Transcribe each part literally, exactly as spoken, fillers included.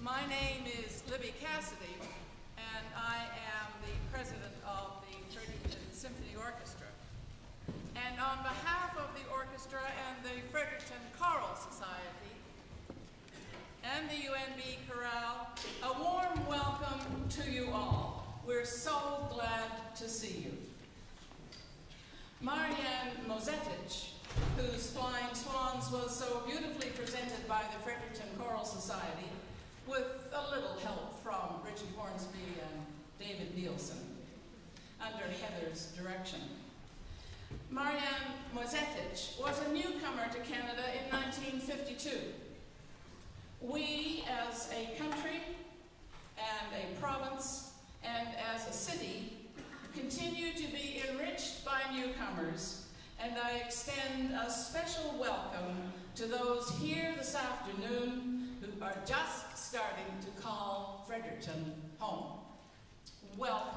My name is Libby Cassidy, and I am the president of the Fredericton Symphony Orchestra. And on behalf of the orchestra and the Fredericton Choral Society and the U N B Chorale, a warm welcome to you all. We're so glad to see you. Mozetich, whose Flying Swans was so beautifully presented by the Fredericton Choral Society, with a little help from Richard Hornsby and David Nielsen, under Heather's direction. Mozetich was a newcomer to Canada in nineteen fifty-two. We, as a country and a province and as a city, continue to be enriched by newcomers, and I extend a special welcome to those here this afternoon who are just starting to call Fredericton home. Welcome.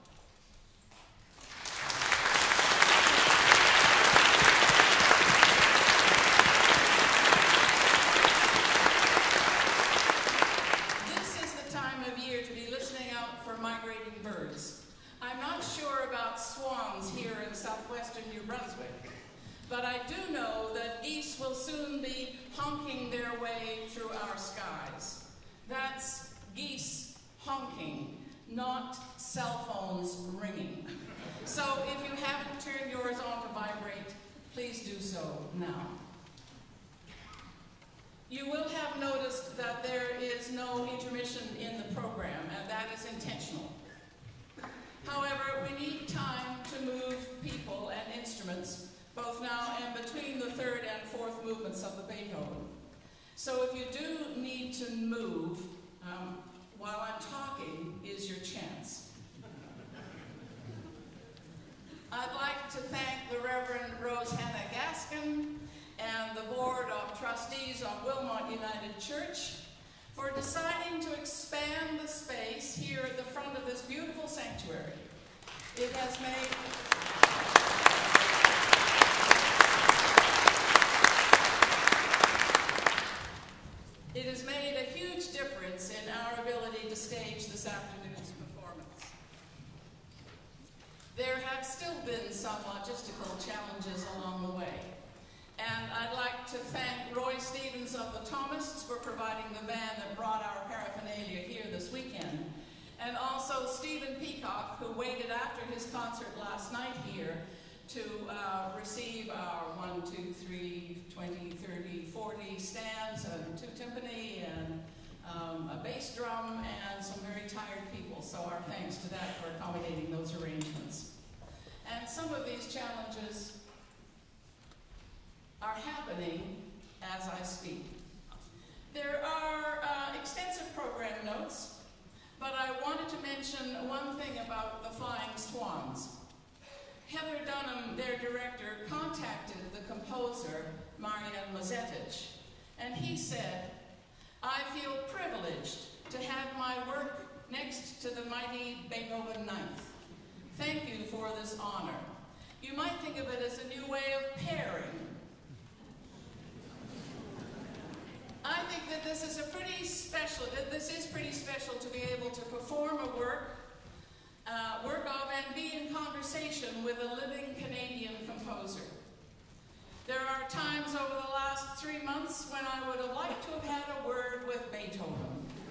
This is the time of year to be listening out for migrating birds. I'm not sure about swans here in southwestern New Brunswick, but I do know that geese will soon be honking their way through our skies. That's geese honking, not cell phones ringing. So if you haven't turned yours on to vibrate, please do so now. You will have noticed that there is no intermission in the program, and that is intentional. However, we need time to move people and instruments, both now and between the third and fourth movements of the Beethoven. So if you do need to move, um, while I'm talking is your chance. I'd like to thank the Reverend Rose Hannah Gaskin and the Board of Trustees of Wilmot United Church for deciding to expand the space here at the front of this beautiful sanctuary. It has made It has made a huge difference in our ability to stage this afternoon's performance. There have still been some logistical challenges along the way, and I'd like to thank Roy Stevens of the Thomists for providing the van that brought our paraphernalia here this weekend, and also Stephen Peacock, who waited after his concert last night here to uh, receive our one, two, three, twenty, thirty, forty stands, and two timpani, and um, a bass drum, and some very tired people. So our thanks to that for accommodating those arrangements. And some of these challenges are happening as I speak. There are uh, extensive program notes, but I wanted to mention one thing about the Flying Swans. Heather Dunham, their director, contacted the composer, Mozetich, and he said, "I feel privileged to have my work next to the mighty Beethoven Ninth. Thank you for this honor. You might think of it as a new way of pairing." I think that this is a pretty special, that this is pretty special to be able to perform a work Uh, work of and be in conversation with a living Canadian composer. There are times over the last three months when I would have liked to have had a word with Beethoven.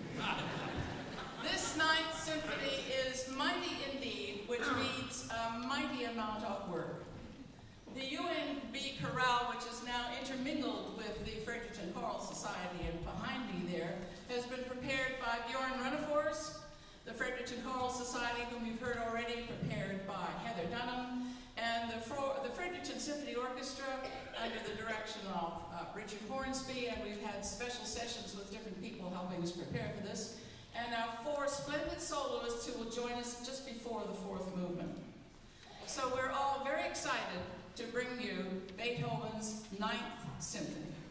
This Ninth Symphony is mighty indeed, which means a mighty amount of work. The U N B Chorale, which is now intermingled with the Fredericton Choral Society, and behind me there, has been prepared by Bjorn Runnefors. The Fredericton Choral Society, whom you've heard already, prepared by Heather Dunham, and the, the Fredericton Symphony Orchestra under the direction of uh, Richard Hornsby, and we've had special sessions with different people helping us prepare for this, and our four splendid soloists who will join us just before the fourth movement. So we're all very excited to bring you Beethoven's Ninth Symphony.